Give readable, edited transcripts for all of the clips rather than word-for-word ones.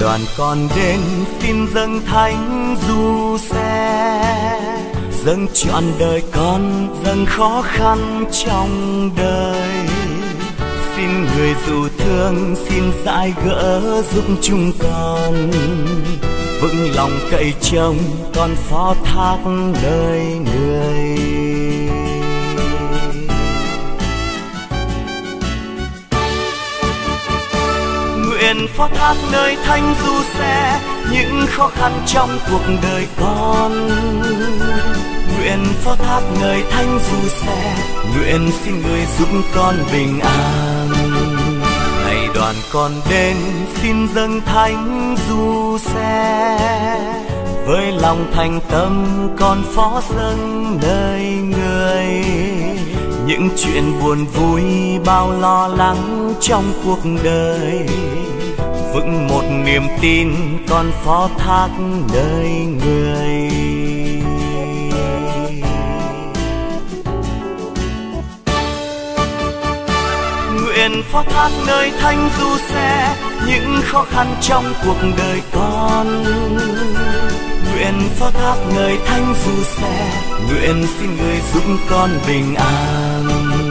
đoàn con đến xin dâng thánh du xe, dâng trọn đời con, dâng khó khăn trong đời. Xin người dù thương, xin dãi gỡ giúp chúng con, vững lòng cậy trông, con phó thác đời người. Nguyện phó thác nơi thánh du xe những khó khăn trong cuộc đời con. Nguyện phó thác nơi thánh du xe, nguyện xin người giúp con bình an. Ngày đoàn con đến xin dâng thánh du xe, với lòng thành tâm con phó dâng nơi người. Những chuyện buồn vui bao lo lắng trong cuộc đời, vững một niềm tin con phó thác nơi người. Nguyện phó thác nơi thánh du xe những khó khăn trong cuộc đời con. Nguyện phó thác nơi thánh du xe, nguyện xin người giúp con bình an.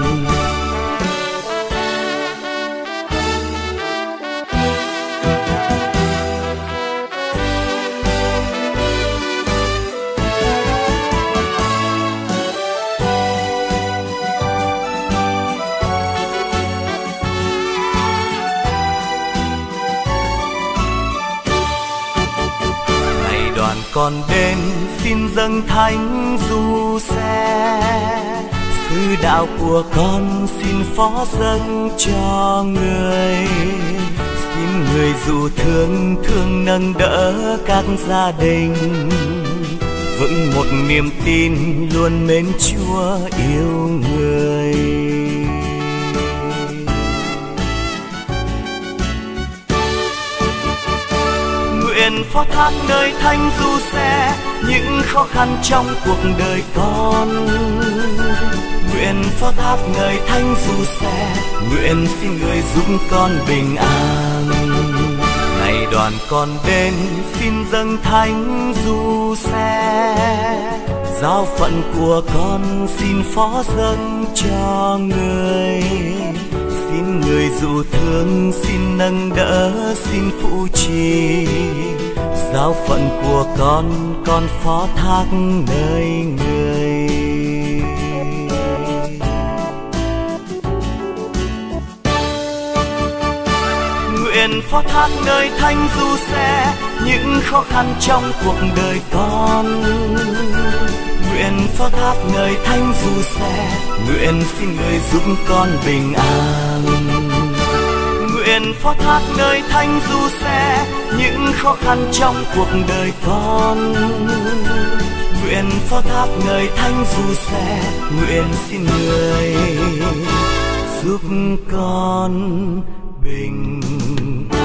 Con đến xin dâng thánh du xe, sư đạo của con xin phó dâng cho người. Xin người dù thương, thương nâng đỡ các gia đình, vững một niềm tin luôn mến Chúa yêu người. Nguyện phó thác nơi thánh du xe những khó khăn trong cuộc đời con. Nguyện phó thác nơi thánh du xe, nguyện xin người giúp con bình an. Ngày đoàn con đến xin dâng thánh du xe, giáo phận của con xin phó dâng cho người. Xin người dù thương, xin nâng đỡ, xin phụ trì. Giáo phận của con phó thác nơi người. Nguyện phó thác nơi thánh du xe những khó khăn trong cuộc đời con. Nguyện phó thác nơi thánh du xe, nguyện xin người giúp con bình an. Nguyện phó thác nơi thánh du xe những khó khăn trong cuộc đời con. Nguyện phó thác nơi thánh du xe, nguyện xin người giúp con bình an.